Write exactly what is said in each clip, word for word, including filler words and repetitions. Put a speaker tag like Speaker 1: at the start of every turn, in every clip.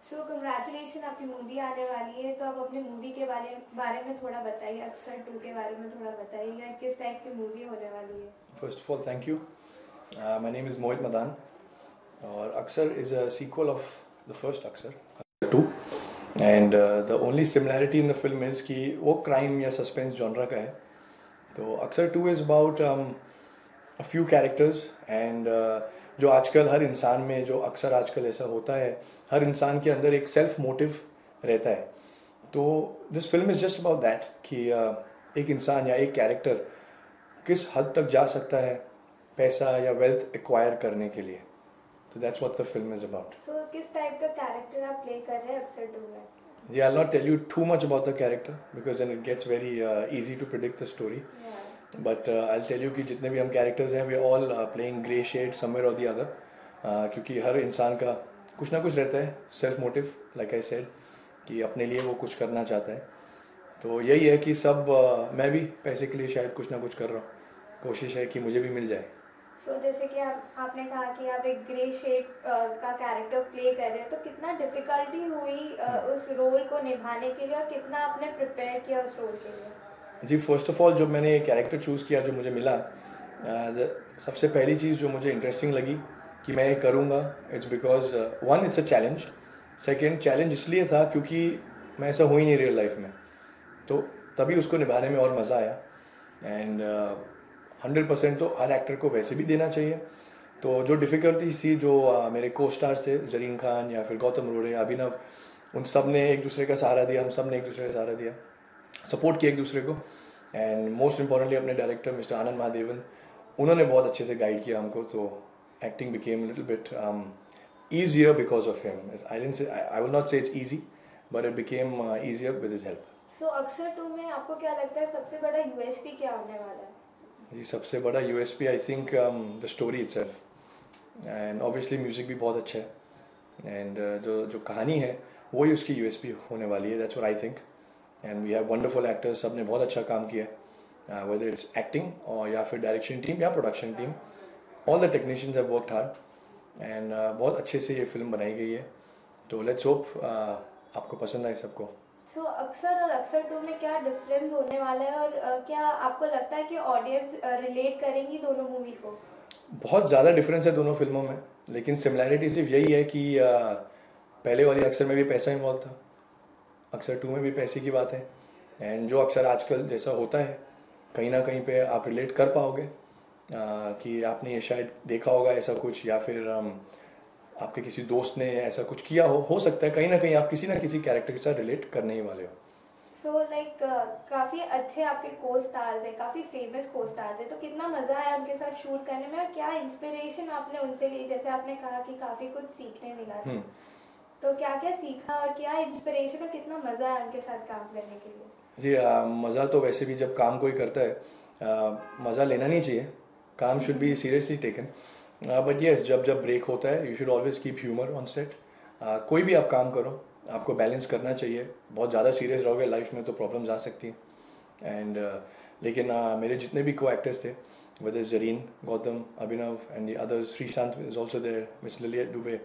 Speaker 1: So congratulation, आपकी movie आने वाली है, तो आप अपने मूवी के बारे बारे में थोड़ा बताइए, अक्सर टू के बारे में थोड़ा बताइए, किस टाइप की मूवी होने वाली है।
Speaker 2: First of all thank you. My name is Mohit Madan और Aksar is a sequel of the first Aksar two. And the only similarity in the film is कि वो क्राइम या सस्पेंस जॉनरा का है. तो Aksar two is about a few characters and जो आजकल हर इंसान में, जो अक्सर आजकल ऐसा होता है, हर इंसान के अंदर एक सेल्फ मोटिव रहता है. तो this film is just about that कि uh, एक इंसान या एक कैरेक्टर किस हद तक जा सकता है पैसा या वेल्थ एक्वायर करने के लिए. तो that's what the film is about.
Speaker 1: So किस टाइप का कैरेक्टर आप प्ले कर रहे हैं अक्सर टू में?
Speaker 2: Yeah, I'll not tell you too much about the character because then it gets very uh, easy to predict the story.
Speaker 1: Yeah.
Speaker 2: But uh, I'll tell you कि जितने भी हम कैरेक्टर्स हैं we are all uh, playing grey shade somewhere or the other. uh, क्योंकि हर इंसान का कुछ ना कुछ रहता है self motive, like I said, कि अपने लिए वो कुछ करना चाहता है. तो यही है कि सब uh, मैं भी पैसे के लिए शायद कुछ ना कुछ कर रहा हूँ. कोशिश है कि मुझे भी मिल जाए.
Speaker 1: सो so, जैसे कि आप आपने कहा कि आप एक ग्रे शेड का कैरेक्टर प्ले कर रहे हैं, तो कितना डिफिकल्टी हुई uh, उस रोल को निभाने के लिए और कितना आपने प्रिपेयर किया उस रोल के लिए?
Speaker 2: जी, फर्स्ट ऑफ ऑल जब मैंने ये कैरेक्टर चूज़ किया जो मुझे मिला, uh, सबसे पहली चीज़ जो मुझे इंटरेस्टिंग लगी कि मैं ये करूँगा, it's because one it's a challenge. Second challenge इसलिए था क्योंकि मैं ऐसा हुई नहीं रियल लाइफ में, तो तभी उसको निभाने में और मज़ा आया. एंड हंड्रेड परसेंट तो हर एक्टर को वैसे भी देना चाहिए. तो जो डिफ़िकल्टीज थी, जो uh, मेरे को स्टार्स थे, जरीन खान या फिर गौतम रोड़े, अभिनव, उन सब ने एक दूसरे का सहारा दिया, हम सब ने एक दूसरे का सहारा दिया, सपोर्ट किया एक दूसरे को. एंड मोस्ट इम्पॉर्टेंटली अपने डायरेक्टर मिस्टर आनंद महादेवन, उन्होंने बहुत अच्छे से गाइड किया हमको. तो acting became little bit easier because of him. I didn't say, I, I will not say it's easy, but it became uh, easier with his help.
Speaker 1: So Aksar two में आपको क्या लगता है सबसे बड़ा यूएसपी क्या होने वाला है?
Speaker 2: जी, सबसे बड़ा USP I think the story itself. And obviously music भी बहुत अच्छा है. एंड uh, जो जो कहानी है वही उसकी यूएसपी होने वाली है. That's what I think. And we have wonderful actors, सब ने बहुत अच्छा काम किया, वेदर इट्स एक्टिंग और या फिर डायरेक्शन टीम या production team. All the technicians have worked hard and बहुत अच्छे से ये फिल्म बनाई गई है. तो लेट्स होप uh, आपको पसंद आए सबको.
Speaker 1: सो so, अक्सर और अक्सर टू में क्या डिफरेंस होने वाला है और uh, क्या आपको लगता है कि ऑडियंस रिलेट करेंगी दोनों मूवी को?
Speaker 2: बहुत ज़्यादा डिफरेंस है दोनों फिल्मों में, लेकिन सिमिलैरिटी सिर्फ यही है कि uh, पहले वाली अक्सर में भी पैसा इन्वॉल्व था, अक्सर टू में भी पैसे की बात है. एंड जो अक्सर आजकल जैसा होता है, कहीं ना कहीं पे आप रिलेट कर पाओगे. Uh, कि आपने ये शायद देखा होगा ऐसा कुछ, या फिर um, आपके किसी दोस्त ने ऐसा कुछ किया हो हो सकता है कहीं ना कहीं आप किसी ना किसी कैरेक्टर के साथ रिलेट करने ही वाले हो.
Speaker 1: So so, like like, uh, काफ़ी अच्छे आपके को स्टार्स हैं, काफ़ी फेमस को स्टार्स हैं, तो कितना मज़ा आया उनके साथ शूट करने में और क्या इंस्पिरेशन आपने उनसे ली? जैसे आपने कहा कि काफ़ी कुछ सीखने मिला था, तो क्या क्या सीखा और क्या इंस्पिरेशन और कितना मज़ा आया उनके साथ काम करने के लिए?
Speaker 2: जी, मज़ा तो वैसे भी जब काम कोई करता है मज़ा लेना नहीं चाहिए. काम should be seriously taken. But yes, जब जब ब्रेक होता है you should always keep humour on set. कोई भी आप काम करो, आपको बैलेंस करना चाहिए. बहुत ज़्यादा सीरियस रहोगे लाइफ में तो प्रॉब्लम्स आ सकती हैं. एंड uh, लेकिन uh, मेरे जितने भी को एक्टर्स थे, whether Zareen, Gautam, Abhinav and the others, Sreesanth is also there, miss Lillete Dubey,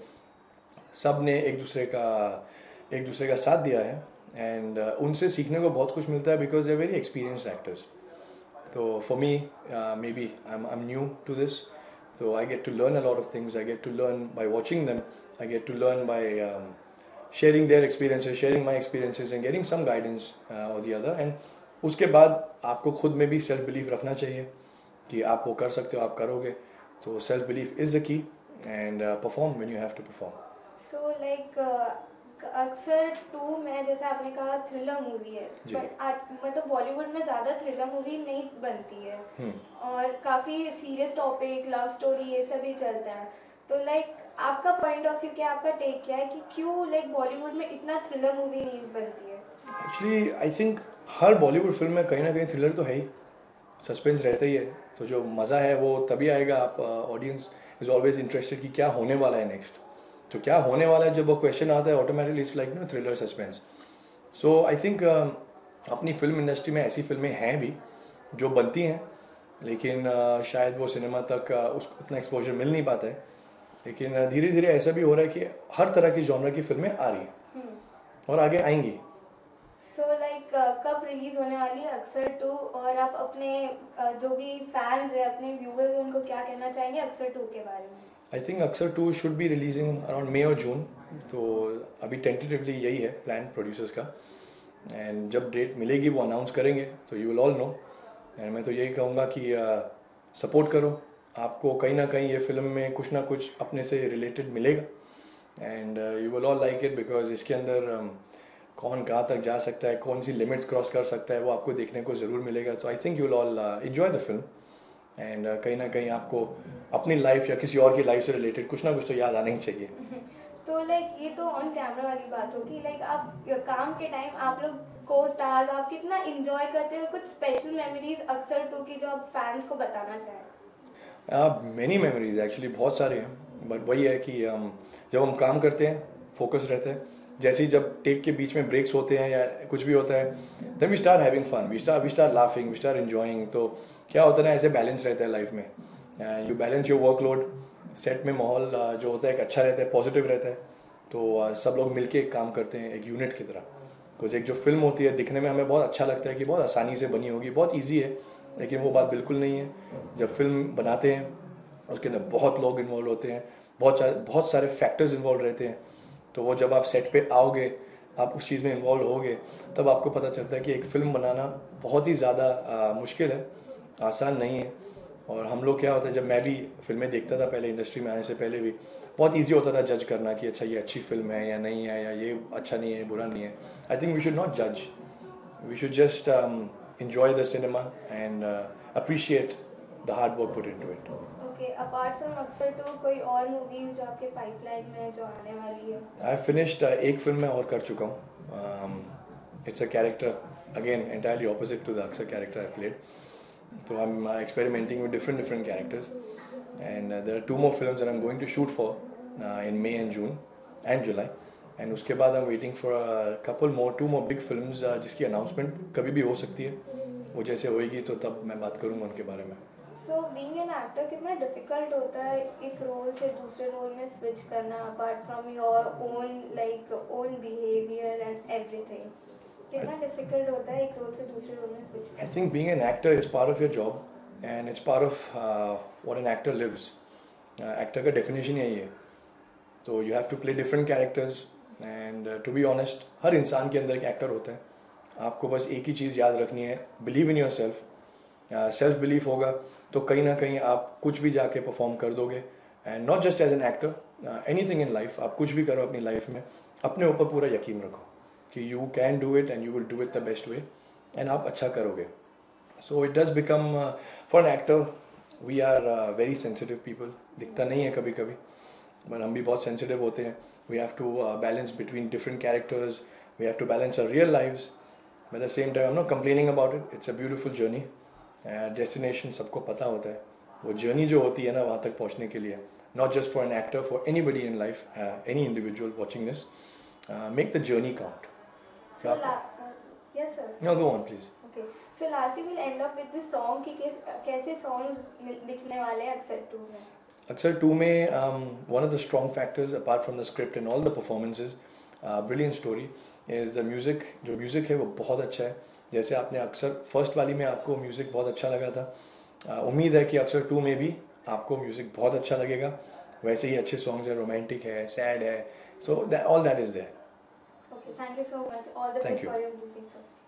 Speaker 2: सब ने एक दूसरे का एक दूसरे का साथ दिया है. एंड uh, उनसे सीखने को बहुत कुछ मिलता है because they are very experienced actors. So for me, uh, maybe I'm I'm new to this, so I get to learn a lot of things. I get to learn by watching them. I get to learn by um, sharing their experiences, sharing my experiences, and getting some guidance uh, or the other. And उसके बाद आपको खुद में भी self belief रखना चाहिए कि आप वो कर सकते हो, आप करोगे. तो self belief is the key, and uh, perform when you have to perform.
Speaker 1: So like uh, Aksar two में जैसे आपने कहा थ्रिलर मूवी है, बट आज मतलब बॉलीवुड में ज़्यादा थ्रिलर मूवी नहीं बनती है और काफ़ी सीरियस टॉपिक, लव स्टोरी, ये सब ही चलता है. तो लाइक आपका पॉइंट ऑफ व्यू क्या, आपका टेक क्या है कि क्यों लाइक बॉलीवुड में इतना थ्रिलर मूवी नहीं बनती है?
Speaker 2: एक्चुअली आई थिंक हर बॉलीवुड फिल्म में कहीं ना कहीं थ्रिलर तो है ही, सस्पेंस रहता ही है. तो जो मज़ा है वो तभी आएगा, आप ऑडियंस इज़ ऑलवेज इंटरेस्टेड कि क्या होने वाला है नेक्स्ट. तो क्या होने वाला है जब वो क्वेश्चन आता है, automatically it's like no thriller suspense. So I think अपनी फिल्म इंडस्ट्री में ऐसी फिल्में हैं भी जो बनती हैं, लेकिन uh, शायद वो सिनेमा तक uh, उसको उतना एक्सपोजर मिल नहीं पाता है. लेकिन धीरे धीरे ऐसा भी हो रहा है कि हर तरह की जॉनर की फिल्में आ रही हैं और आगे आएंगी।
Speaker 1: So so, like like, uh, कब रिलीज होने वाली है अक्सर टू, और आप अपने uh, जो भी फैंस हैं, अपने व्यूअर्स हैं, उनको क्या कहना चाहेंगे अक्सर टू के बारे में?
Speaker 2: I think Aksar two should be releasing around मई और जून, तो अभी टेंटेटिवली यही है प्लान प्रोड्यूसर्स का, एंड जब डेट मिलेगी वो अनाउंस करेंगे तो you will all know. And मैं तो यही कहूँगा कि सपोर्ट uh, करो, आपको कहीं ना कहीं ये फिल्म में कुछ ना कुछ अपने से रिलेटेड मिलेगा, and you will all like it, because इसके अंदर um, कौन कहाँ तक जा सकता है, कौन सी लिमिट्स क्रॉस कर सकता है, वो आपको देखने को ज़रूर मिलेगा। So I think you will all enjoy the film, and कहीं ना कहीं आपको अपनी लाइफ या किसी और की लाइफ से रिलेटेड कुछ ना कुछ तो याद आना ही चाहिए।
Speaker 1: तो लाइक ये तो ऑन कैमरा वाली बात होगी, लाइक आप काम के टाइम आप लोग को स्टार्स आप कितना एंजॉय करते हो, कुछ स्पेशल मेमोरीज अक्सर टू की जो आप फैंस को बताना चाहें?
Speaker 2: मैनी मेमोरीज एक्चुअली बहुत सारे हैं, बट वही है कि um, जब हम काम करते हैं फोकस रहते हैं, जैसे ही जब टेक के बीच में ब्रेक्स होते हैं या कुछ भी होता है, then we start having fun, we start we start laughing, we start enjoying. तो क्या होता है ना, ऐसे बैलेंस रहता है लाइफ में, you balance your workload, set में माहौल uh, जो होता है एक अच्छा रहता है, पॉजिटिव रहता है, तो uh, सब लोग मिलके एक काम करते हैं एक यूनिट की तरह। बिकॉज एक जो फिल्म होती है दिखने में हमें बहुत अच्छा लगता है कि बहुत आसानी से बनी होगी, बहुत ईजी है, लेकिन वो बात बिल्कुल नहीं है। जब फिल्म बनाते हैं उसके अंदर बहुत लोग इन्वॉल्व होते हैं, बहुत बहुत सारे फैक्टर्स इन्वॉल्व रहते हैं, तो वो जब आप सेट पे आओगे, आप उस चीज़ में इन्वॉल्व होगे, तब आपको पता चलता है कि एक फ़िल्म बनाना बहुत ही ज़्यादा मुश्किल है, आसान नहीं है। और हम लोग क्या होता है, जब मैं भी फिल्में देखता था पहले इंडस्ट्री में आने से पहले भी, बहुत ईजी होता था जज करना कि अच्छा ये अच्छी फिल्म है या नहीं है, या ये अच्छा नहीं है बुरा नहीं है। I think we should not जज, we should just enjoy the cinema and uh, appreciate the hard work put into it.
Speaker 1: Okay, apart from Aksar two कोई और मूवीज जो आपके पाइपलाइन में है जो आने वाली है?
Speaker 2: I finished uh, एक फिल्म मैं और कर चुका हूँ. um, It's a character again entirely opposite to the अक्सर character I played. So I'm uh, experimenting with different different characters, and uh, there are two more films that I'm going to shoot for uh, in May and June and July. And उसके बाद I'm waiting for a couple more, two more big films uh, जिसकी announcement कभी भी हो सकती है. वो जैसे होएगी तो तब मैं बात करूँगा उनके बारे में.
Speaker 1: So being an actor कितना difficult होता है एक रोल से दूसरे रोल में switch करना, apart from your own like own behavior and everything. कितना difficult होता है एक रोल से दूसरे रोल में switch करना?
Speaker 2: I think being an actor is part of your job and it's part of uh, what an actor lives. uh, actor का definition यही है. तो you have to play different characters. And to be honest, हर इंसान के अंदर एक actor होता है. आपको बस एक ही चीज़ याद रखनी है, believe in yourself. Self belief होगा तो कहीं ना कहीं आप कुछ भी जाके परफॉर्म कर दोगे. And not just as an actor, anything in life. आप कुछ भी करो अपनी लाइफ में, अपने ऊपर पूरा यकीन रखो कि you can do it and you will do it the best way, and आप अच्छा करोगे. So it does become for an actor, we are very sensitive people. दिखता नहीं है कभी कभी, बट हम भी बहुत सेंसिटिव होते हैं. We have to uh, balance between different characters. We have to balance our real lives. But at the same time, I'm not complaining about it. It's a beautiful journey. Uh, destination सबको पता होता है. वो journey जो होती है ना वहाँ तक पहुँचने के लिए, not just for an actor, for anybody in life, uh, any individual watching this, uh, make the journey count.
Speaker 1: So, la- uh, yes sir.
Speaker 2: No, go on please.
Speaker 1: Okay. So lastly we'll end up with this song कि कैस, कैसे songs दिखने वाले हैं अक्सर two में?
Speaker 2: अक्सर two में um, one of the strong factors apart from the script and all the performances, uh, brilliant story, is the music. जो music है वो बहुत अच्छा है. जैसे आपने अक्सर फर्स्ट वाली में आपको म्यूज़िक बहुत अच्छा लगा था, uh, उम्मीद है कि अक्सर टू में भी आपको म्यूज़िक बहुत अच्छा लगेगा. वैसे ही अच्छे सॉन्ग्स है, रोमांटिक है, सैड है, so all that is there.
Speaker 1: Okay, thank you so much. All the
Speaker 2: Thank
Speaker 1: best
Speaker 2: you.
Speaker 1: for your movie, sir.